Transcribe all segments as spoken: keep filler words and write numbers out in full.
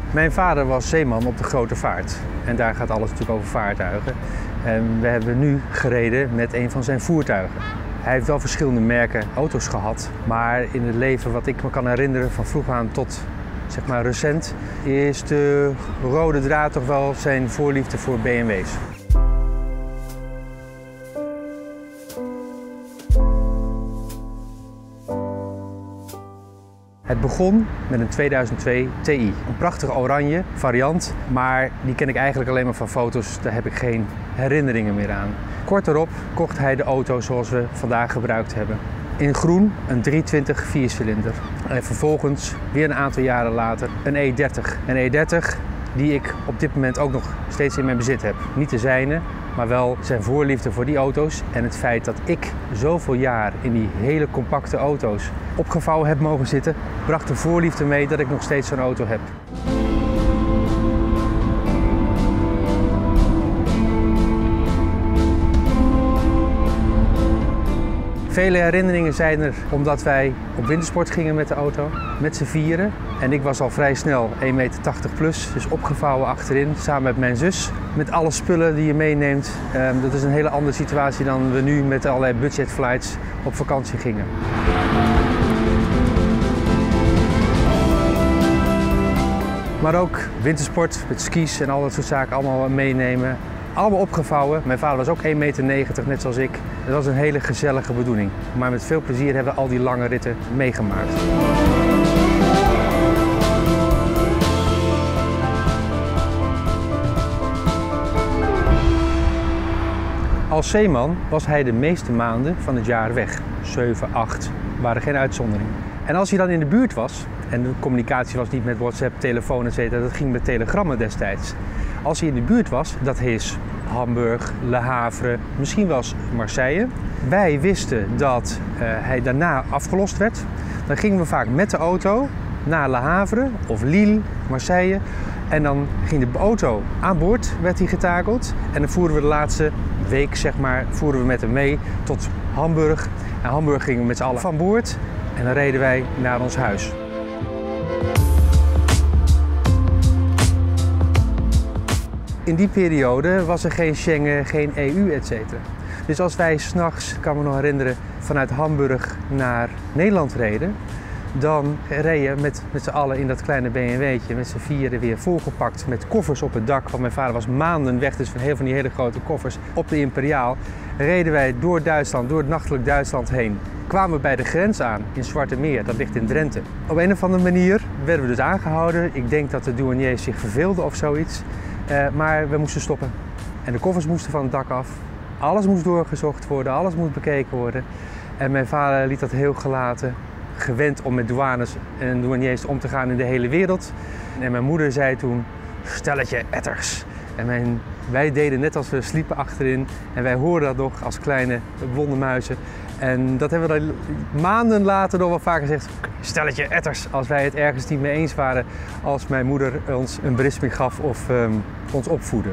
Mijn vader was zeeman op de grote vaart. En daar gaat alles natuurlijk over vaartuigen. En we hebben nu gereden met een van zijn voertuigen. Hij heeft wel verschillende merken auto's gehad. Maar in het leven wat ik me kan herinneren van vroeg aan tot zeg maar recent, is de rode draad toch wel zijn voorliefde voor B M W's. Het begon met een tweeduizend twee T I. Een prachtige oranje variant, maar die ken ik eigenlijk alleen maar van foto's. Daar heb ik geen herinneringen meer aan. Kort daarop kocht hij de auto zoals we vandaag gebruikt hebben. In groen een driehonderdtwintig viercilinder. En vervolgens, weer een aantal jaren later, een E dertig. Een E dertig die ik op dit moment ook nog steeds in mijn bezit heb. Niet de zijne, maar wel zijn voorliefde voor die auto's. En het feit dat ik zoveel jaar in die hele compacte auto's opgevouwen heb mogen zitten, bracht de voorliefde mee dat ik nog steeds zo'n auto heb. Vele herinneringen zijn er omdat wij op wintersport gingen met de auto, met z'n vieren. En ik was al vrij snel één meter tachtig plus, dus opgevouwen achterin, samen met mijn zus. Met alle spullen die je meeneemt. Um, dat is een hele andere situatie dan we nu met allerlei budgetflights op vakantie gingen. Maar ook wintersport met skis en al dat soort zaken allemaal meenemen. Allemaal opgevouwen. Mijn vader was ook één meter negentig, net zoals ik. Het was een hele gezellige bedoeling. Maar met veel plezier hebben we al die lange ritten meegemaakt. Als zeeman was hij de meeste maanden van het jaar weg. zeven, acht, waren geen uitzonderingen. En als hij dan in de buurt was, en de communicatie was niet met WhatsApp, telefoon et cetera, dat ging met telegrammen destijds. Als hij in de buurt was, dat is Hamburg, Le Havre, misschien wel Marseille. Wij wisten dat uh, hij daarna afgelost werd. Dan gingen we vaak met de auto naar Le Havre of Lille, Marseille. En dan ging de auto aan boord, werd hij getakeld. En dan voeren we de laatste week, zeg maar, voeren we met hem mee tot Hamburg. En Hamburg gingen we met z'n allen van boord en dan reden wij naar ons huis. In die periode was er geen Schengen, geen E U, et cetera. Dus als wij s'nachts, kan me nog herinneren, vanuit Hamburg naar Nederland reden, dan reed je met, met z'n allen in dat kleine B M W'tje, met z'n vieren weer volgepakt met koffers op het dak. Want mijn vader was maanden weg, dus van heel van die hele grote koffers op de Imperiaal. Reden wij door Duitsland, door het nachtelijk Duitsland heen. Kwamen we bij de grens aan in Zwarte Meer, dat ligt in Drenthe. Op een of andere manier werden we dus aangehouden. Ik denk dat de douaniers zich verveelden of zoiets. Uh, maar we moesten stoppen. En de koffers moesten van het dak af. Alles moest doorgezocht worden, alles moest bekeken worden. En mijn vader liet dat heel gelaten, gewend om met douanes en douaniers om te gaan in de hele wereld. En mijn moeder zei toen, stelletje etters. En mijn, wij deden net als we sliepen achterin en wij hoorden dat nog als kleine blonde muizen. En dat hebben we dan maanden later nog wel vaker gezegd, stelletje etters, als wij het ergens niet mee eens waren als mijn moeder ons een berisping gaf of um, ons opvoedde.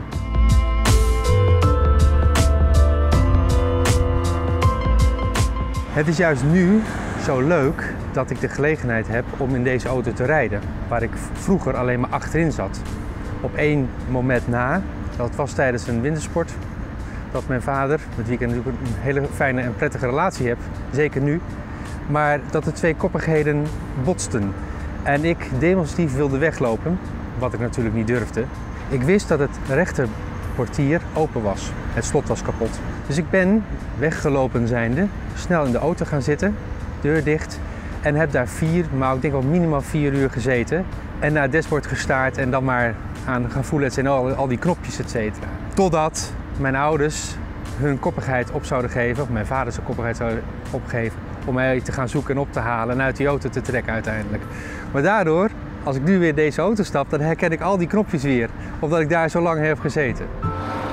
Het is juist nu zo leuk dat ik de gelegenheid heb om in deze auto te rijden, waar ik vroeger alleen maar achterin zat. Op één moment na, dat was tijdens een wintersport, dat mijn vader, met wie ik natuurlijk een hele fijne en prettige relatie heb, zeker nu, maar dat de twee koppigheden botsten. En ik demonstratief wilde weglopen, wat ik natuurlijk niet durfde. Ik wist dat het rechterportier open was. Het slot was kapot. Dus ik ben, weggelopen zijnde, snel in de auto gaan zitten, deur dicht. En heb daar vier, maar ik denk wel minimaal vier uur gezeten. En naar het dashboard gestaard en dan maar aan gaan voelen, en al, al die knopjes, et cetera. Totdat mijn ouders hun koppigheid op zouden geven, of mijn vader zijn koppigheid zou opgeven, om mij te gaan zoeken en op te halen en uit die auto te trekken uiteindelijk. Maar daardoor, als ik nu weer deze auto stap, dan herken ik al die knopjes weer, omdat ik daar zo lang heb gezeten.